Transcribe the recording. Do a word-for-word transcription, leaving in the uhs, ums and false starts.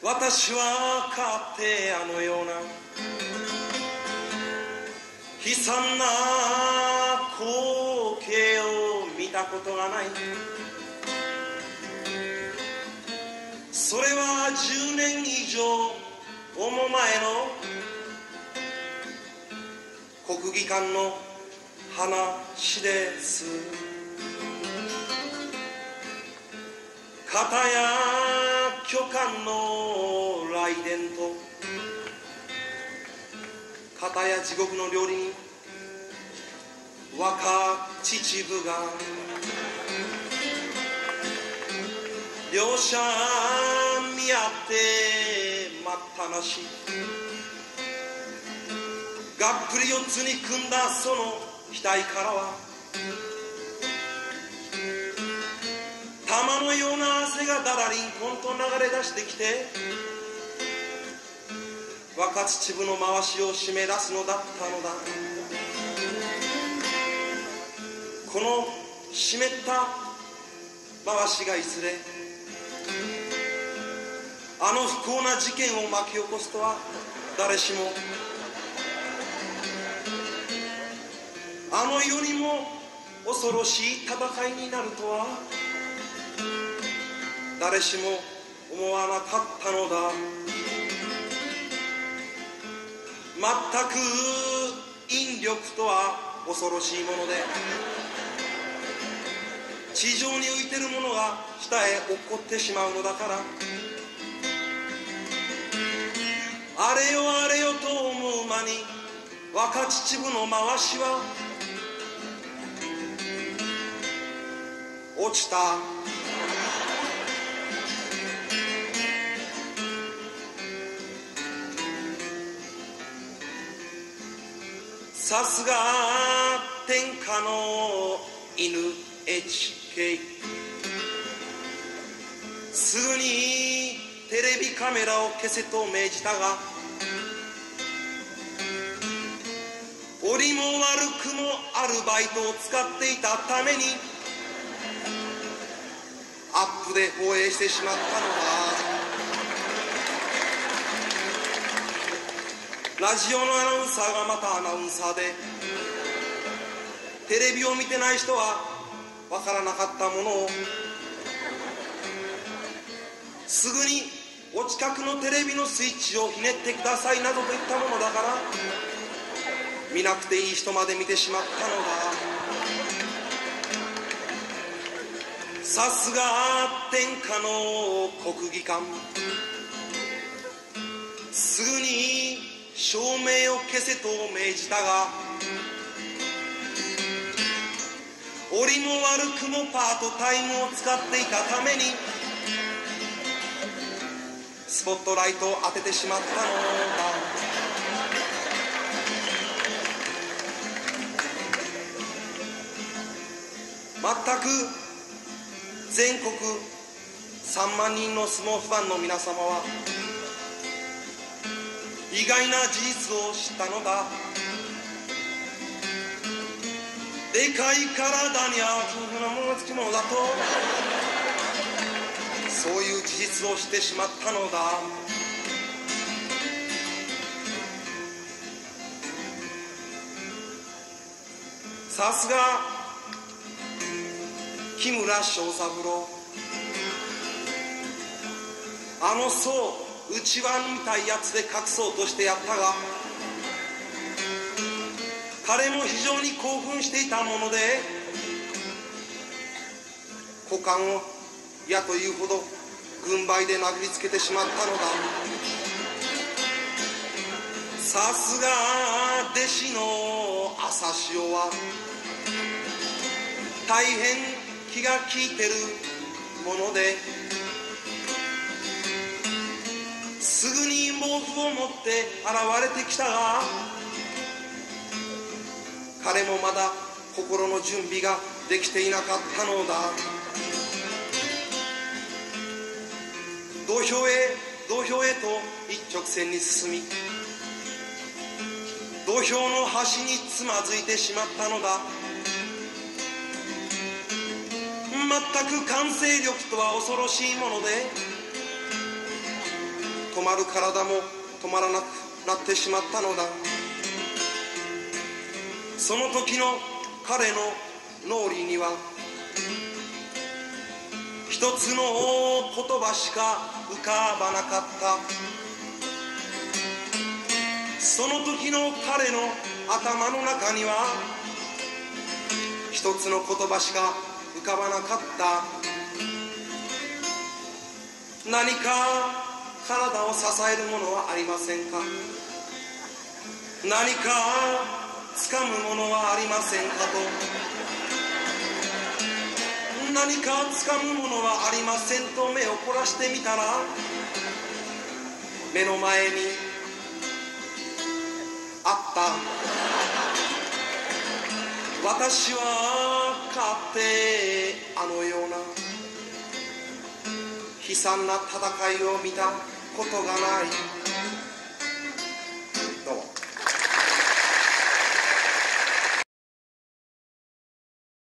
私はかってあのような悲惨な光景を見たことがない。それはじゅうねん以上おも前の国技館の話です。片や巨漢の雷電と片や地獄の料理人若秩父が両者見合って待ったなし、がっぷり四つに組んだその額からは玉のような汗がだらりんこんと流れ出してきて、若秩父の回しを締め出すのだったのだ。この湿った回しがいずれあの不幸な事件を巻き起こすとは誰しも、あの世にも恐ろしい戦いになるとは誰しも思わなかったのだ。全く引力とは恐ろしいもので、地上に浮いてるものが下へ落っこってしまうのだから、あれよあれよと思う間に若秩父の回しは落ちた。さすが天下の エヌエイチケー、 すぐにテレビカメラを消せと命じたが、折も悪くもアルバイトを使っていたためにアップで放映してしまったのだ。ラジオのアナウンサーがまたアナウンサーで、テレビを見てない人は分からなかったものをすぐにお近くのテレビのスイッチをひねってくださいなどといったものだから、見なくていい人まで見てしまったのだ。さすが天下の国技館、すぐに照明を消せと命じたが、折も悪くもパートタイムを使っていたためにスポットライトを当ててしまったのだ。全く全国さんまんにんの相撲ファンの皆様は意外な事実を知ったのだ。でかい体には夫婦なものがつきものだと、そういう事実を知ってしまったのだ。さすが木村庄三郎、あのそう内輪みたいやつで隠そうとしてやったが、彼も非常に興奮していたもので、股間を嫌というほど軍配で殴りつけてしまったのだ。さすが弟子の朝潮は大変気が利いてるもので、すぐに毛布を持って現れてきたが、彼もまだ心の準備ができていなかったのだ。土俵へ土俵へと一直線に進み、土俵の端につまずいてしまったのだ。全く完成力とは恐ろしいもので、 止まる体も止まらなくなってしまったのだ。その時の彼の脳裏には一つの言葉しか浮かばなかった。その時の彼の頭の中には一つの言葉しか浮かばなかった。何か体を支えるものはありませんか。何か掴むものはありませんかと。何か掴むものはありませんと目を凝らしてみたら、目の前にあった。私はかつてあのような悲惨な戦いを見たことがない。